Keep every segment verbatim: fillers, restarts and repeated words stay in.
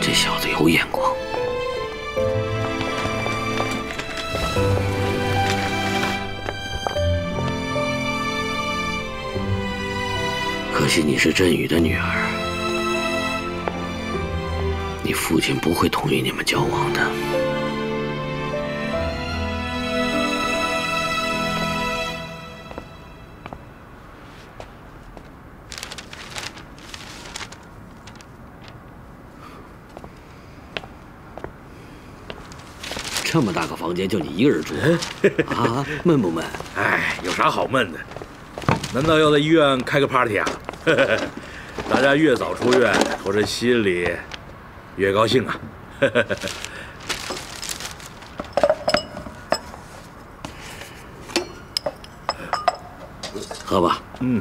这小子有眼光。可惜你是振宇的女儿，你父亲不会同意你们交往的。 这么大个房间就你一个人住啊？闷不闷？ 哎，有啥好闷的？难道要在医院开个 party 啊？大家越早出院，我这心里越高兴啊！ 喝吧。嗯。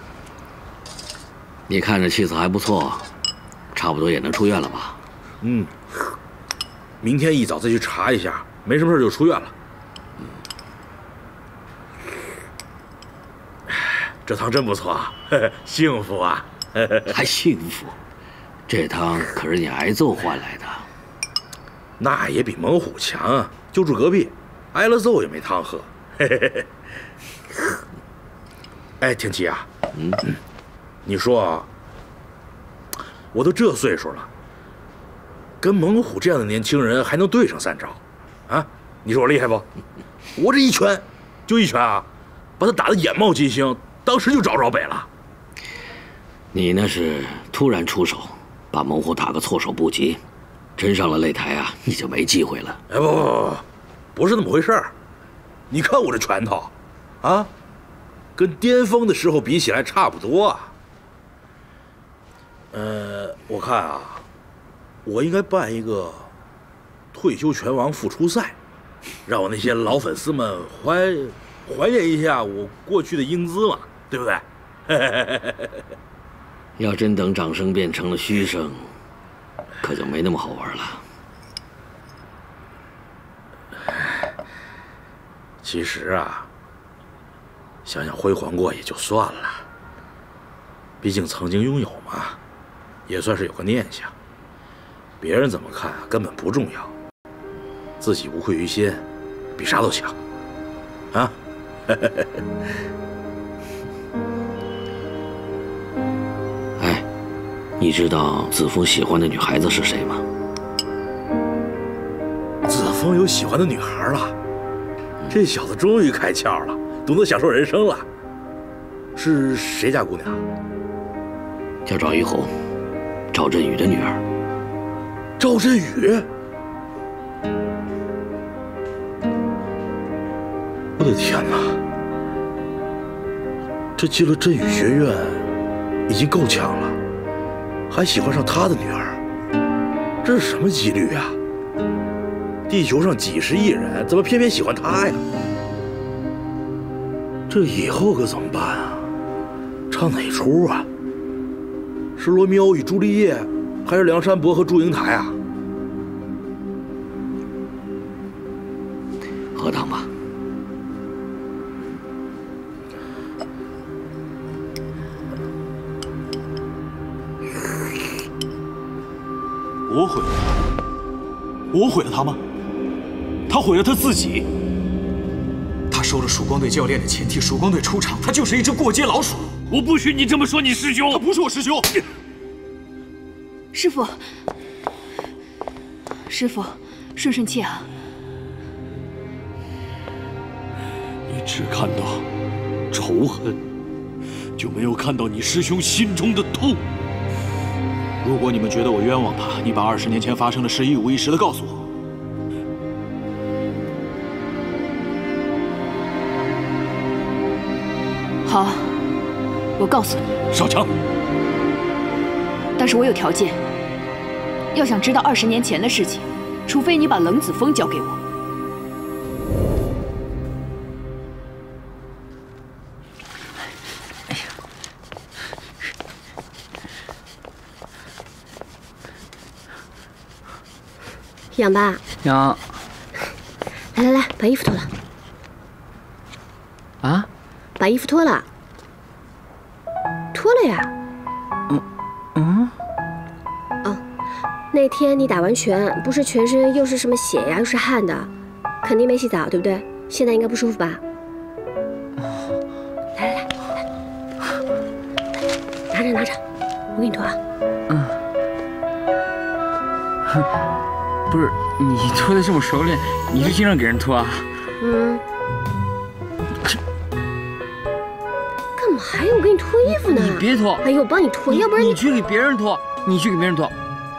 你看着气色还不错，差不多也能出院了吧？ 嗯。 明天一早再去查一下，没什么事就出院了。嗯，这汤真不错啊，幸福啊！ 还幸福？这汤可是你挨揍换来的。 那也比猛虎强啊！就住隔壁，挨了揍也没汤喝。哎，天琪啊，嗯，你说，我都这岁数了。 跟猛虎这样的年轻人还能对上三招，啊？你说我厉害不？我这一拳，就一拳啊，把他打得眼冒金星，当时就找着北了。 你那是突然出手，把猛虎打个措手不及，真上了擂台啊，你就没机会了。 哎不不不，不是那么回事儿。你看我这拳头，啊，跟巅峰的时候比起来差不多啊。呃，我看啊。 我应该办一个退休拳王复出赛，让我那些老粉丝们怀怀念一下我过去的英姿嘛，对不对？ 要真等掌声变成了嘘声，可就没那么好玩了。 其实啊，想想辉煌过也就算了，毕竟曾经拥有嘛，也算是有个念想。 别人怎么看啊，根本不重要。自己无愧于心，比啥都强，啊！ 哎，你知道子枫喜欢的女孩子是谁吗？ 子枫有喜欢的女孩了，这小子终于开窍了，懂得享受人生了。是谁家姑娘？ 叫赵一红，赵振宇的女儿。 赵振宇，我的天哪！这进了振宇学院已经够强了，还喜欢上他的女儿，这是什么几率啊？地球上几十亿人，怎么偏偏喜欢他呀？这以后可怎么办啊？唱哪出啊？是罗密欧与朱丽叶？ 还是梁山伯和祝英台啊？ 喝汤吧。 我毁了他，我毁了他吗？他毁了他自己。他收了曙光队教练的钱，替曙光队出场，他就是一只过街老鼠。 我不许你这么说你师兄， 他不是我师兄。 师傅，师傅，顺顺气啊！ 你只看到仇恨，就没有看到你师兄心中的痛。 如果你们觉得我冤枉他，你把二十年前发生的事一五一十的告诉我。 好，我告诉你。 少强。 但是我有条件，要想知道二十年前的事情，除非你把冷子枫交给我。哎呀， 痒吧？ 痒。 来来来，把衣服脱了。 啊？ 把衣服脱了。脱了呀。 嗯。嗯。 哦， 那天你打完拳，不是全身又是什么血呀，又是汗的，肯定没洗澡，对不对？现在应该不舒服吧？来来来，拿着拿着，我给你脱啊。 嗯。不是，你脱的这么熟练，你是经常给人脱啊？ 嗯。干嘛呀？我给你脱衣服呢。 你别脱。 哎呦，我帮你脱，要不然你去给别人脱，你去给别人脱。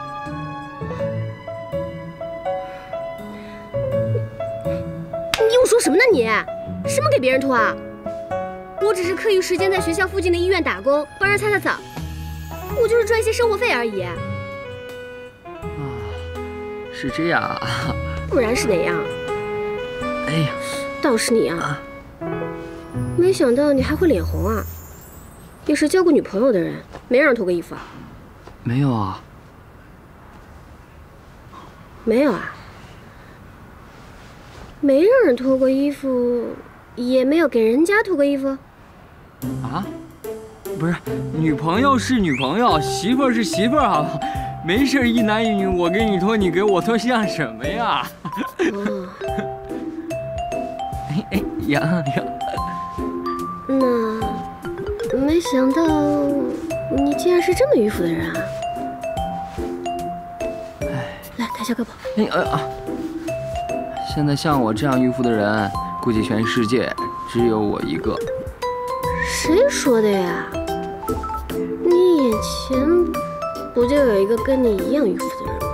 说什么呢你？什么给别人脱啊？我只是课余时间在学校附近的医院打工，帮人擦擦澡，我就是赚一些生活费而已。啊， 是这样啊？ 不然是哪样？ 哎呀， 倒是你啊！没想到你还会脸红啊！也是交过女朋友的人，没让人脱过衣服啊？ 没有啊。 没有啊？ 没让人脱过衣服，也没有给人家脱过衣服。 啊？不是，女朋友是女朋友，媳妇儿是媳妇儿，好不好？没事，一男一女，我给你脱，你给我脱，像什么呀？哦。哎哎，痒痒。 那没想到你竟然是这么迂腐的人啊！哎，来抬下胳膊。 哎哎啊！ 现在像我这样迂腐的人，估计全世界只有我一个。 谁说的呀？你眼前不就有一个跟你一样迂腐的人吗？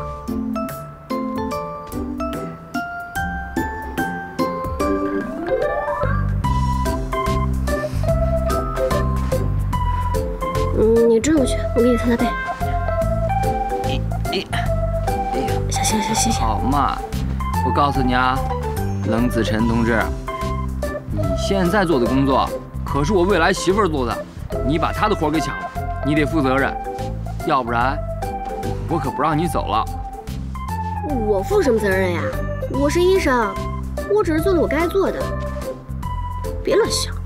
嗯，你转过去，我给你擦擦背。 哎哎哎呀， 小心小心！ 好嘛。 我告诉你啊，冷子辰同志，你现在做的工作可是我未来媳妇儿做的，你把她的活给抢了，你得负责任，要不然我可不让你走了。 我负什么责任呀？我是医生，我只是做了我该做的，别乱想。